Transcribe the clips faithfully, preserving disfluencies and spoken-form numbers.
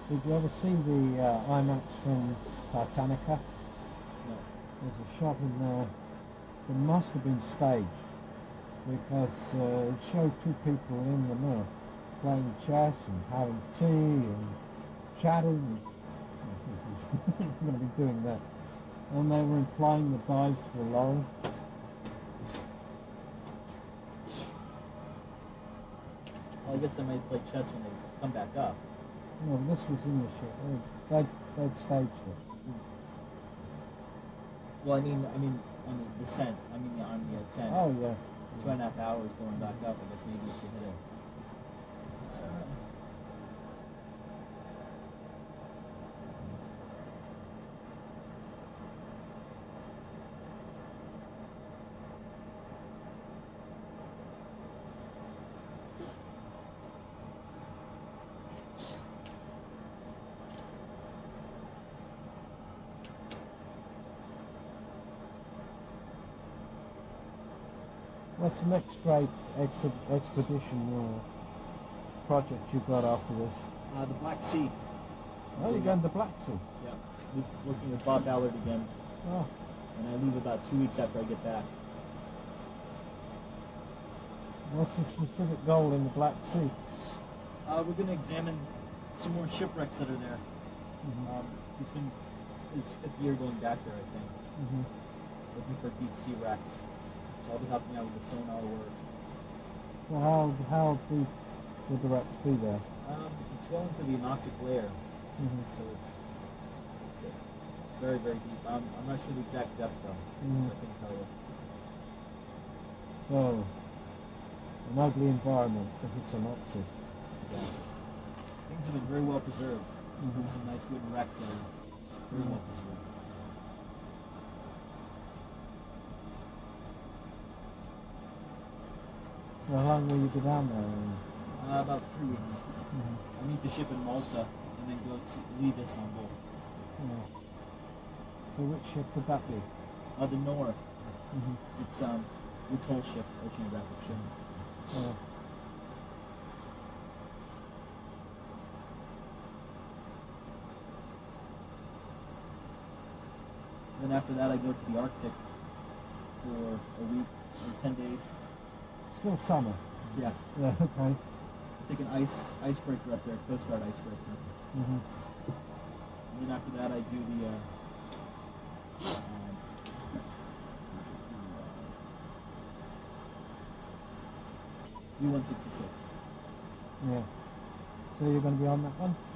Did you ever see the uh, IMAX film Titanica? No. There's a shot in there that must have been staged because uh, it showed two people in the mirror playing chess and having tea and chatting. I'm going to be doing that. And they were implying the dives were low. Well, I guess they might play chess when they come back up. No, this was in the shot. They'd, they'd staged it. Well, I mean, I mean, on the descent. I mean, on the ascent. Oh yeah. Two and a half hours going back up. I guess maybe if you hit it. What's the next great ex expedition or project you've got after this? Uh, the Black Sea. Oh, you're going to the Black Sea? Yeah. Working with Bob Ballard again. Oh. And I leave about two weeks after I get back. What's the specific goal in the Black Sea? Uh, we're going to examine some more shipwrecks that are there. Mm-hmm. um, he's been, it's his fifth year going back there, I think. Mm-hmm. Looking for deep sea wrecks. So I'll be helping out with the sonar work. So how, how deep would the wrecks be there? Um, it's well into the anoxic layer. Mm-hmm. So it's, it's uh, very, very deep. Um, I'm not sure the exact depth though, Mm-hmm. so I couldn't tell you. So, an ugly environment if it's anoxic. Yeah. Things have been very well preserved. There's been some nice wooden wrecks that are very Mm-hmm. well preserved. So how long will you be down there? Uh, about three weeks. Mm-hmm. I meet the ship in Malta and then go to leave Istanbul. Yeah. So which ship would that be? Uh, the Nor. Mm-hmm. It's um, its whole ship, oceanographic ship. Yeah. Then after that, I go to the Arctic for a week or ten days. Still summer? Yeah. Yeah, okay. I take an ice icebreaker up there, Coast Guard icebreaker. Mm-hmm. And then after that, I do the uh, um, what's it called? U one sixty-six. Yeah. So you're going to be on that one?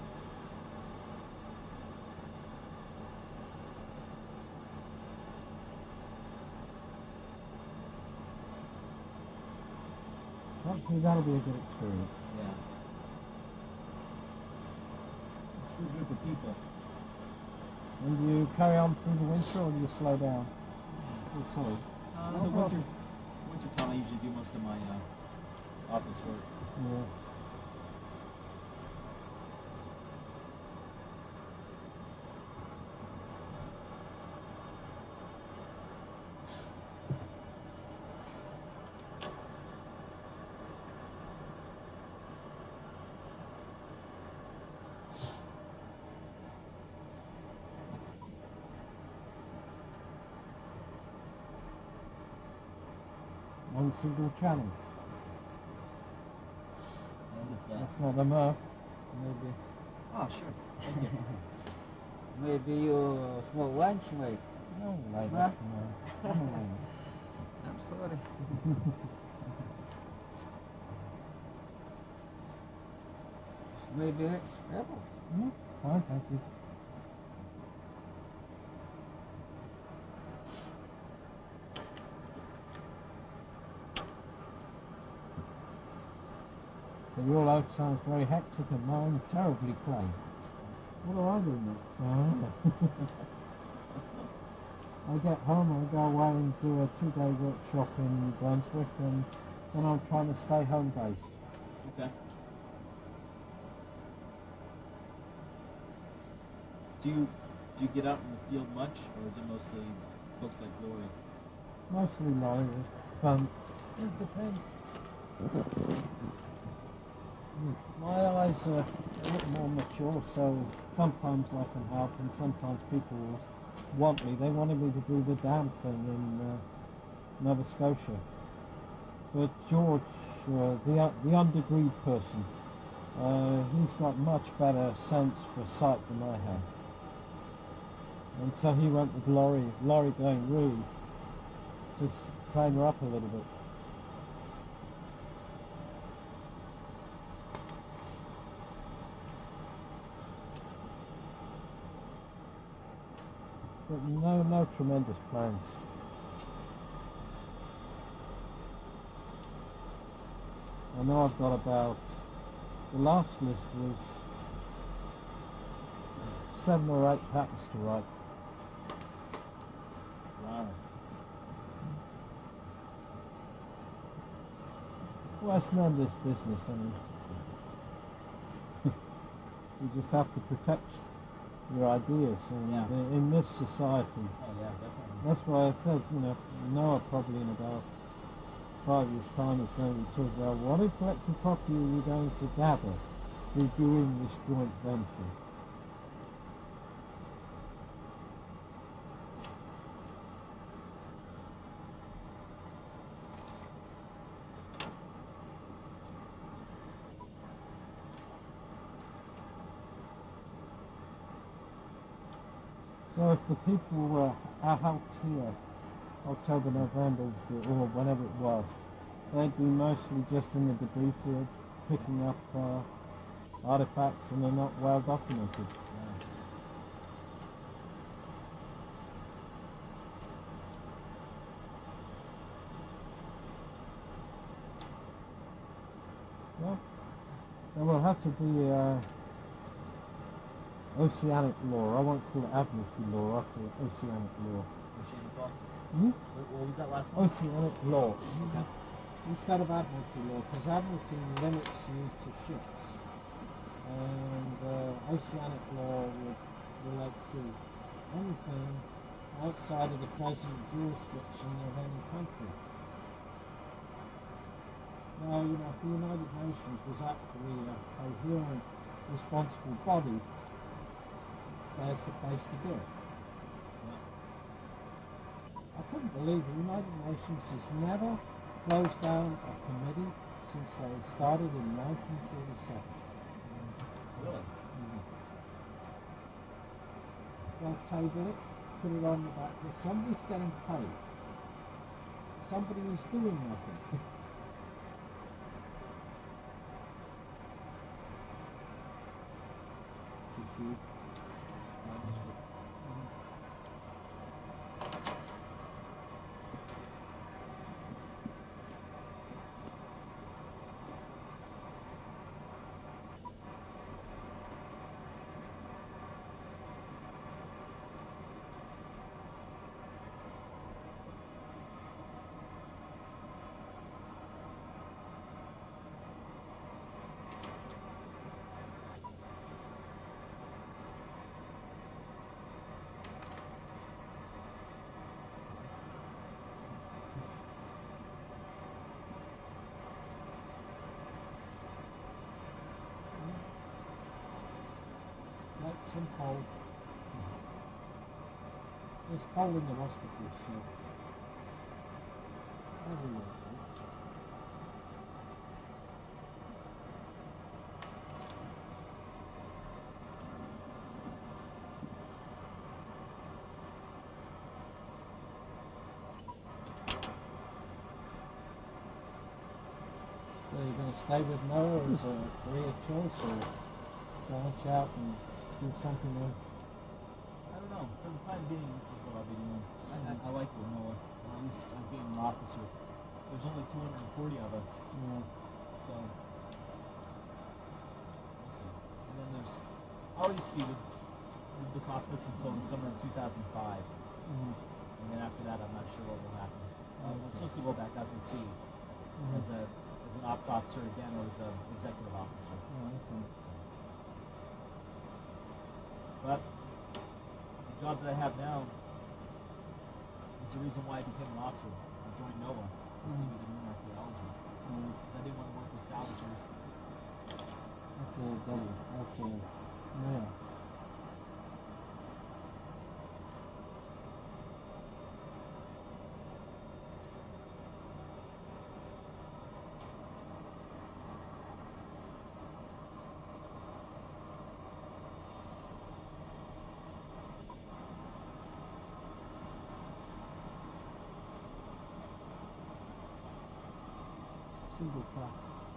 Hopefully that'll be a good experience. Yeah. It's a good group of people. And do you carry on through the winter or do you slow down? Oh, sorry. Uh, in the winter, winter time, I usually do most of my uh, office work. Yeah. One single channel. What is that? That's not a Murph. Maybe. Oh, sure. Thank you. Maybe you smoke lunch, mate. No, like Huh? that. No. No. I'm sorry. Maybe it's apple. Hmm? Fine, thank you. So your life sounds very hectic and mine terribly plain. What do I do next? Oh. I get home, I go away and do a two-day workshop in Brunswick, and then I'm trying to stay home-based. Okay. Do you do you get out in the field much, or is it mostly folks like Lori? Mostly Laurie. Um, it depends. Mm. My eyes are a little more mature, so sometimes I can help, and sometimes people want me. They wanted me to do the dam thing in uh, Nova Scotia. But George, uh, the uh, the undegreed person, uh, he's got much better sense for sight than I have. And so he went with Laurie, Laurie going rude, to train her up a little bit. But no, no tremendous plans. I know I've got about, the last list was seven or eight patents to write. Wow. Well, it's none of this business, I mean. You just have to protect your ideas, and Yeah. in, in this society. Oh yeah, definitely. That's why I said, you know, Noah probably in about five years' time is going to be talking about what intellectual property are you going to gather through doing this joint venture. So if the people were out here, October, November, or whenever it was, they'd be mostly just in the debris field, picking up uh, artifacts, and they're not well documented. Yeah. Well, there will have to be uh, oceanic law. I won't call it admiralty law, I'll call it oceanic law. Oceanic law. Hmm? What, what was that last one? Oceanic law. Okay. Instead of admiralty law, because admiralty limits you to ships. And uh, oceanic law would relate to anything outside of the present jurisdiction of any country. Now, you know, if the United Nations was actually a coherent, responsible body, there's the place to do it. I couldn't believe the United Nations has never closed down a committee since they started in nineteen forty-seven. Really? Mm. They'll table it, put it on the back. If somebody's getting paid, somebody is doing nothing. It's a huge manuscript. Like some coal. There's coal in the rest of this, so everywhere. So you're going to stay with Noah as a career choice, or branch out and do something else? I don't know. For the time being, this is what I'll be doing. I, I, I like it, Noah. At least I'm being an officer. There's only two hundred forty of us, Yeah. so we'll see. And then there's always feuded with this office until the summer of two thousand five, Mm. and then after that, I'm not sure what will happen. Uh, I'm Okay. supposed to go back out to sea Mhm. as a as an ops officer again, or as an executive officer. Oh, okay. But the job that I have now is the reason why I became an officer. I joined NOAA, was to Mm. do the marine archaeology. Mm. Because I didn't want to work with salvagers. devil. That's a male. Single track.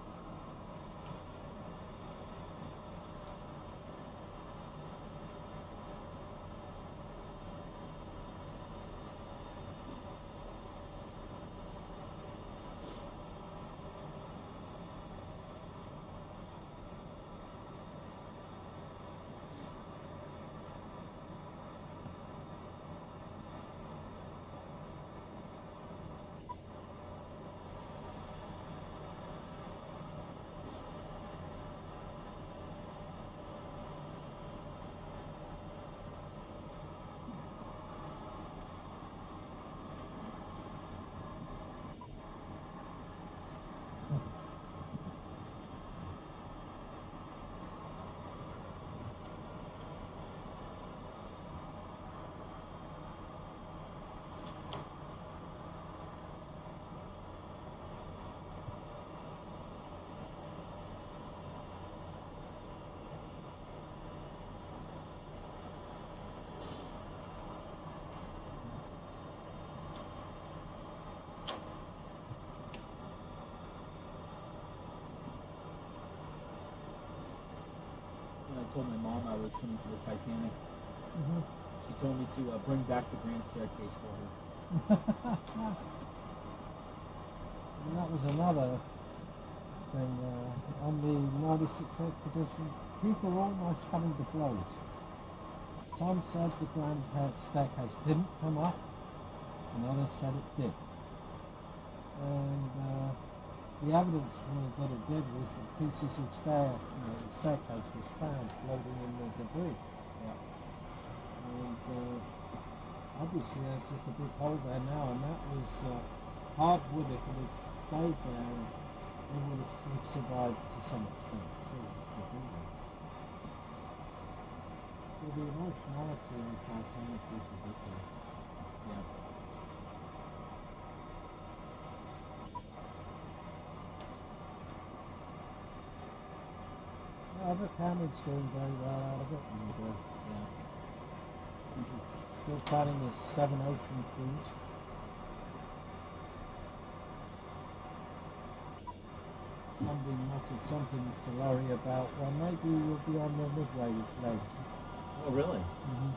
I told my mom I was coming to the Titanic. Mm-hmm. She told me to uh, bring back the grand staircase for her. And that was another thing uh, on the ninety-six expedition. People were almost coming to blows. Some said the grand staircase didn't come up, and others said it did. And uh, the evidence that it did was that pieces of stair, you know, the staircase was found floating in the debris. Yeah. And uh, obviously there's just a big hole there now, and that was uh, hardwood. If it had stayed there, it would have survived to some extent. So it's the building. Well, the emotionality in the Titanic is ridiculous. Yeah. Yeah, but Cameron's doing very well out of it. And, uh, Yeah. still planning his seven ocean cruise. Somebody muttered something to worry about. Well, maybe we'll be on the Midway later. Oh, really? Mm-hmm.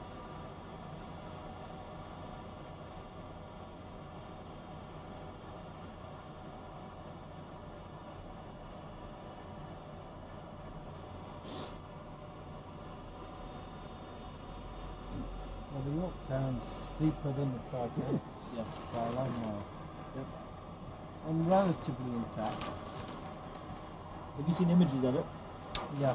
Well, the Yorktown's deeper than the Titanic. Yes. By a long way. Yep. And relatively intact. Have you seen images of it? Yeah.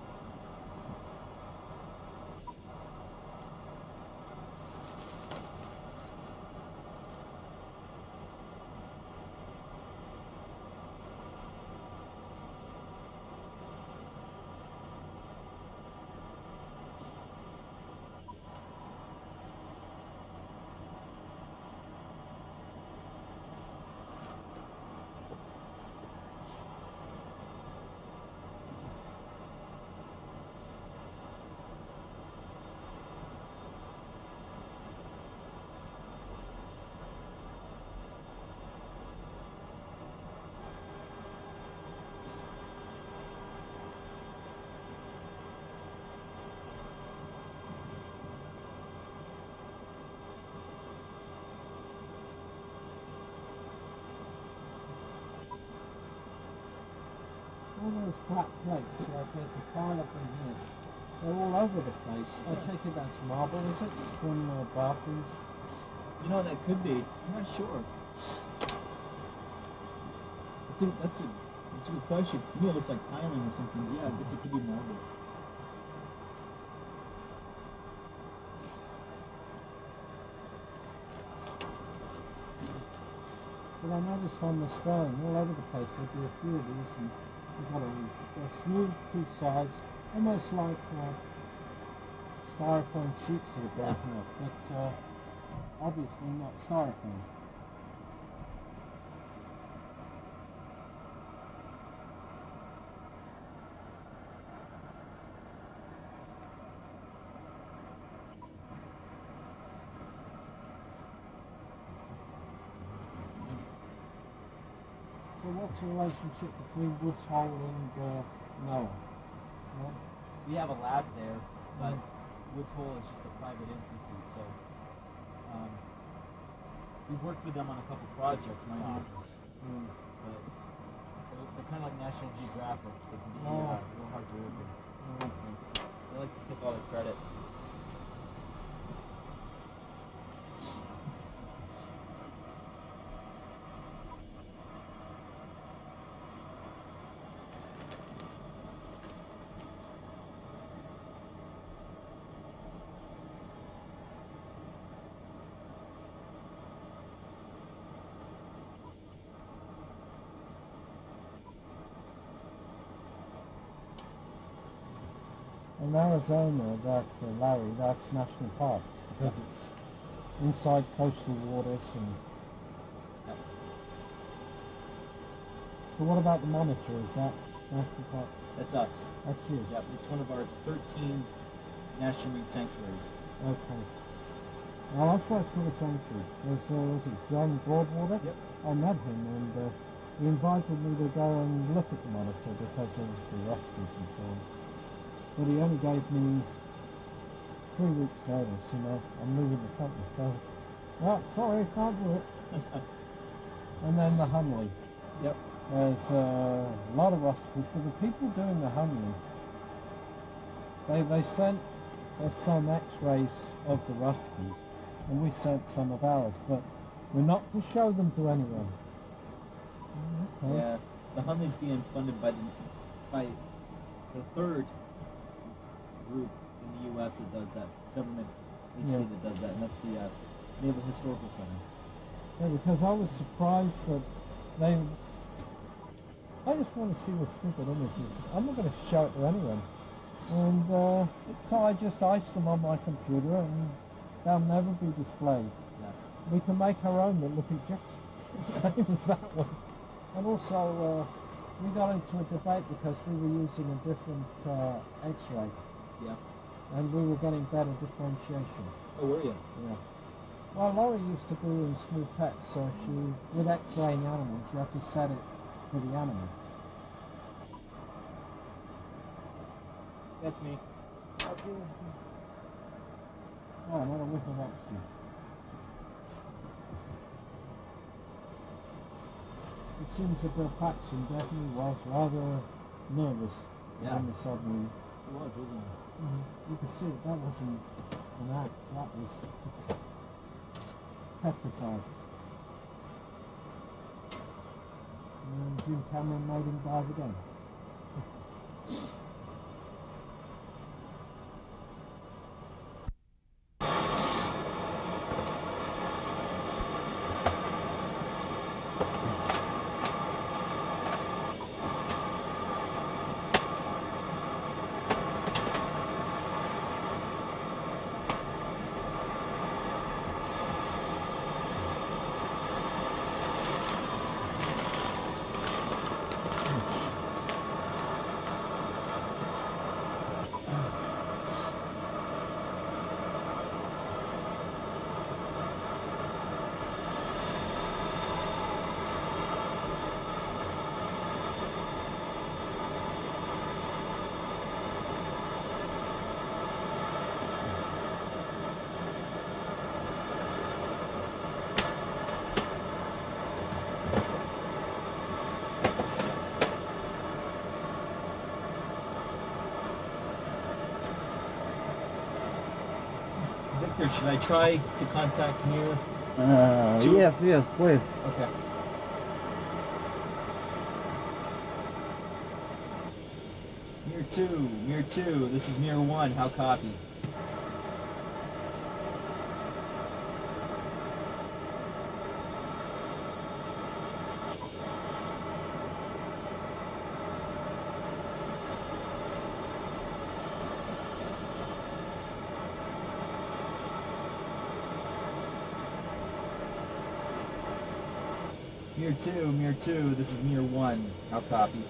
All those flat plates, like there's a pile of them here, they're all over the place. I take it that's marble, is it? From uh, bathrooms? You know, that could be. I'm not sure. That's a, that's a, that's a good question. To me, it looks like tiling or something. Yeah, I guess it could be marble. But I noticed on the stone, all over the place, there'd be a few of these, and You've got a, a smooth two sides, almost like uh, styrofoam sheets that are broken up, but uh, obviously not styrofoam. So what's the relationship between Woods Hole and uh, Noah? Yeah? We have a lab there, but Mm. Woods Hole is just a private institute, so um, we've worked with them on a couple projects, my Mm. office, Mm. but they're, they're kind of like National Geographic. They can be Oh. uh, a little hard to work with. Okay. They like to take all the credit. In Arizona, that uh, Larry, that's national parks because it's inside coastal waters. And Yep. so, what about the Monitor? Is that national park? That's us. That's you. Yep, it's one of our thirteen national marine sanctuaries. Okay. Well, that's why it's called a sanctuary. There's, uh, was it John Broadwater? Yep. I met him, and uh, he invited me to go and look at the Monitor because of the rusticles and so on. But he only gave me three weeks notice, you know, I'm leaving the company, so, well, sorry, can't do it. And then the Hunley. Yep. There's uh, a lot of rusticles, but the people doing the Hunley, they, they sent us some x-rays of the rusticles, and we sent some of ours, but we're not to show them to anyone. Okay. Yeah, the Hunley's being funded by the by the third group in the U S that does that, government agency Yeah. that does that, and that's the uh, Naval Historical Center. Yeah, because I was surprised that they. I just want to see the stupid images. I'm not going to show it to anyone. And uh, so I just ice them on my computer and they'll never be displayed. Yeah. We can make our own that look exactly the same as that one. And also, uh, we got into a debate because we were using a different uh, X-ray. Yeah. And we were getting better differentiation. Oh, were you? Yeah. Well, Laurie used to do in small pets, so she, with X-raying animals, you have to set it for the animal. That's me. Oh, another whiff of oxygen. It seems that Bill Paxton definitely was rather nervous Yeah. when the submarine. It was, wasn't it? You could see it, that wasn't an act, that was petrified. And Jim Cameron made him dive again. Victor, should I try to contact Mir? Uh, Two. yes, yes, please. Okay. Mir two, Mir two, this is Mir one, how copy? Mir two, Mir two, this is Mir one. How copy?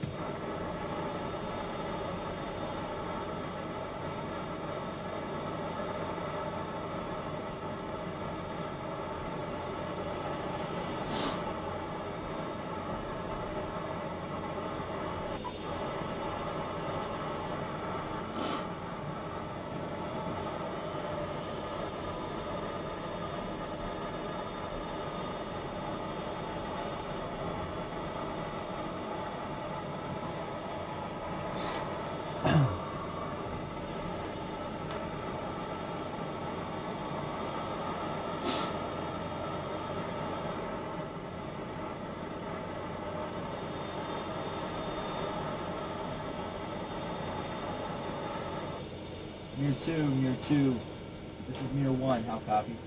Mir two, Mir two, this is Mir one. How copy?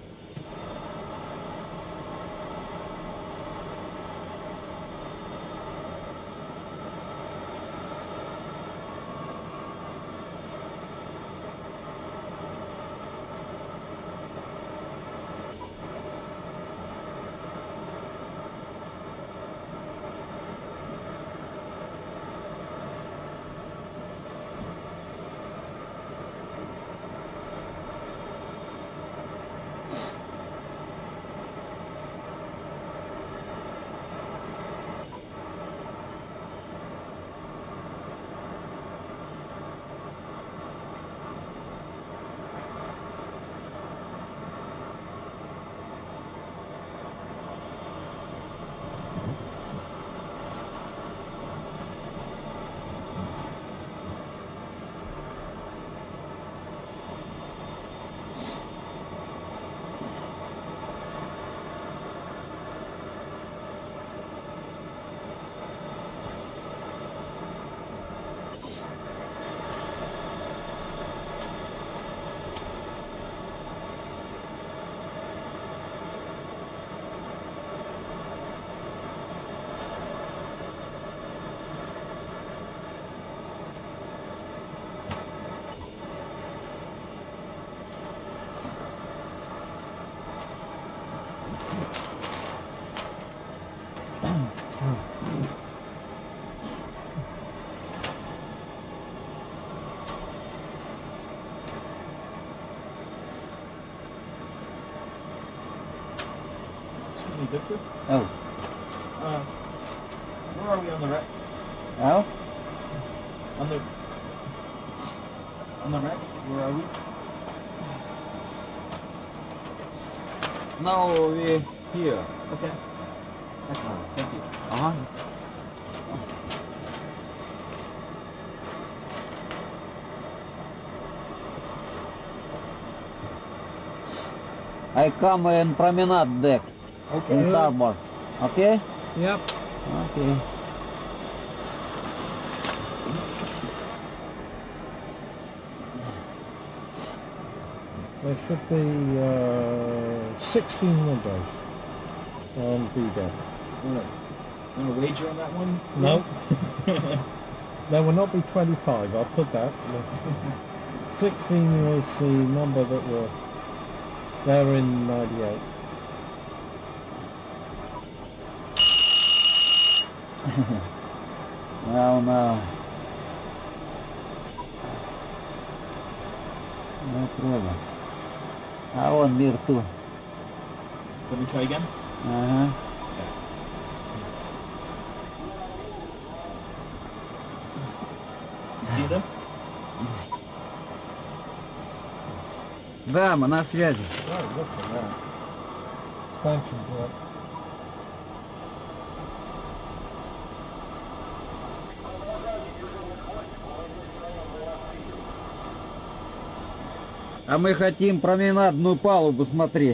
Excuse me, Victor. Oh. Uh, where are we on the wreck? Oh? On the on the wreck? Where are we? Now we here. Okay. Excellent. Thank you. Uh-huh. I come in promenade deck Okay. in starboard. Okay? Yep. Okay. There should be uh, sixteen windows on B deck. Wanna, wanna wager on that one? No. There will not be twenty-five, I'll put that. sixteen was the number that were there in ninety-eight. No, no. No problem. I want beer too. Let me try again. Uh-huh. You see them? Да, мы на связи. Oh, look at that. Expansion block. А мы хотим променадную палубу смотреть.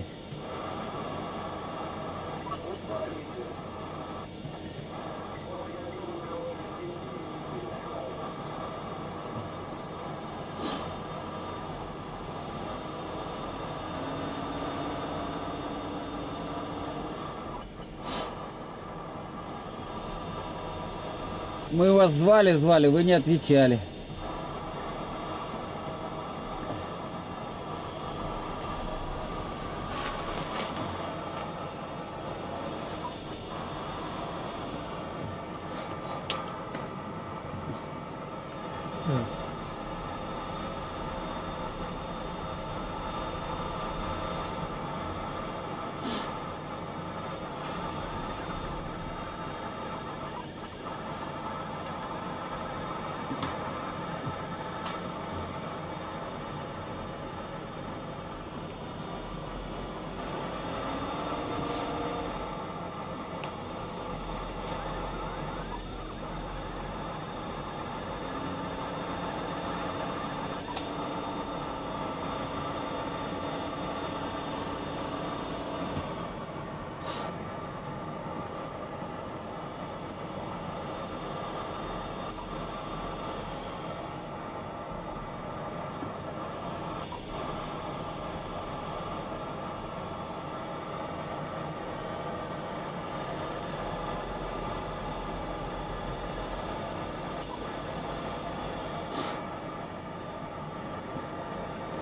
Мы вас звали, звали, вы не отвечали.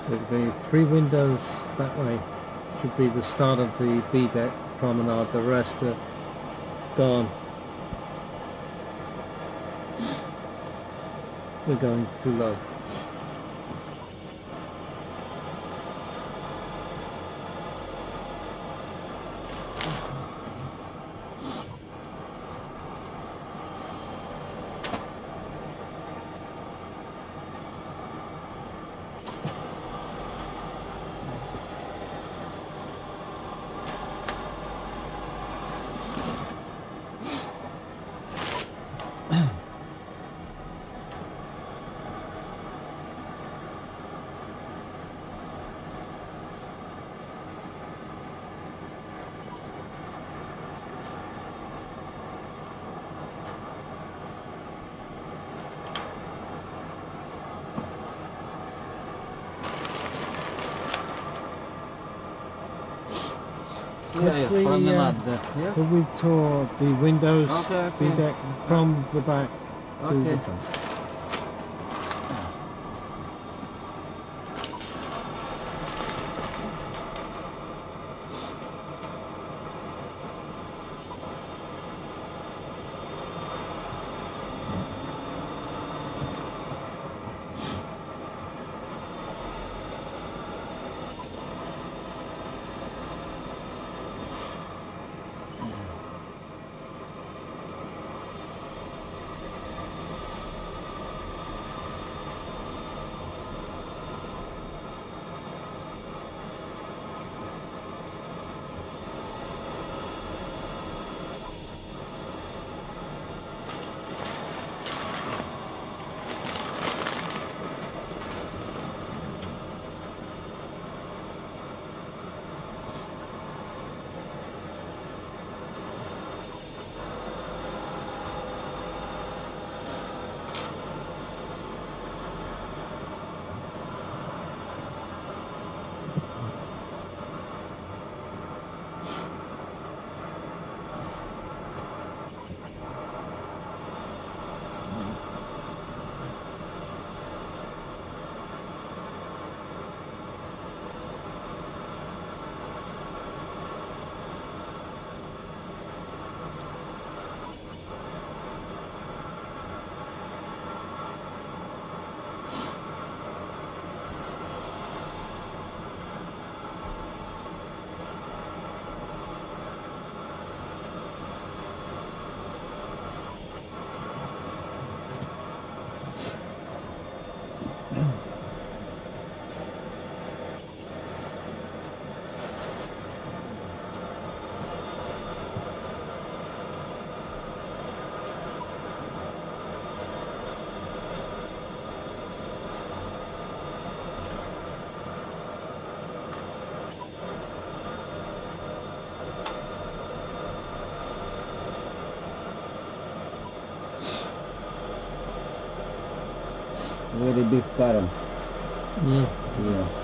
There'll be three windows that way. Should be the start of the B deck promenade. The rest are gone. We're going too low. Yeah, yes, Quickly, from the uh, map there. Yes? Could we tour the windows, Okay, okay. B deck from the back to Okay. the front? Very big current. Mm. Yeah.